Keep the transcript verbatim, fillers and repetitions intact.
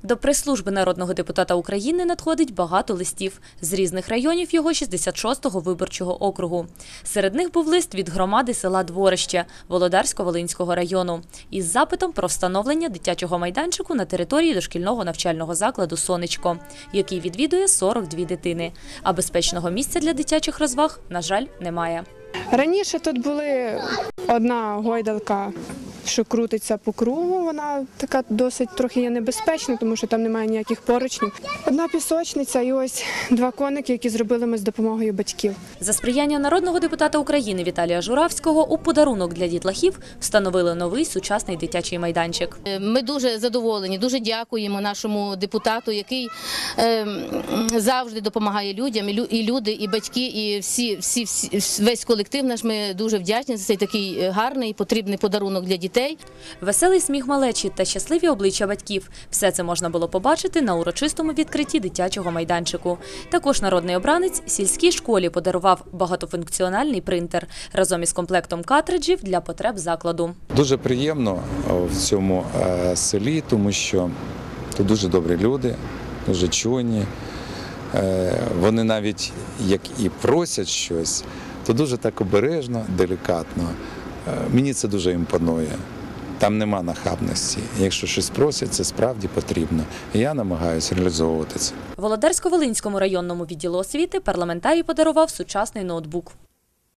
До прес-служби народного депутата України надходить багато листів з різних районів його шістдесят шостого виборчого округу. Серед них був лист від громади села Дворище Володарсько-Волинського району із запитом про встановлення дитячого майданчику на території дошкільного навчального закладу «Сонечко», який відвідує сорок дві дитини. А безпечного місця для дитячих розваг, на жаль, немає. Раніше тут були одна гойдалка, що крутиться по кругу, вона така досить трохи є небезпечна, тому що там немає ніяких поручнів. Одна пісочниця і ось два коники, які зробили ми з допомогою батьків. За сприяння народного депутата України Віталія Журавського у подарунок для дітлахів встановили новий сучасний дитячий майданчик. Ми дуже задоволені, дуже дякуємо нашому депутату, який е, завжди допомагає людям, і люди, і батьки, і всі, всі, всі, весь колектив наш. Ми дуже вдячні за цей такий гарний, потрібний подарунок для дітей. Веселий сміх малечі та щасливі обличчя батьків – все це можна було побачити на урочистому відкритті дитячого майданчику. Також народний обранець сільській школі подарував багатофункціональний принтер разом із комплектом картриджів для потреб закладу. Дуже приємно в цьому селі, тому що тут дуже добрі люди, дуже чуйні. Вони навіть як і просять щось, то дуже так обережно, делікатно. Мені це дуже імпонує. Там нема нахабності. Якщо щось просять, це справді потрібно. І я намагаюся реалізовувати це. Володарсько-Волинському районному відділу освіти парламентарій подарував сучасний ноутбук.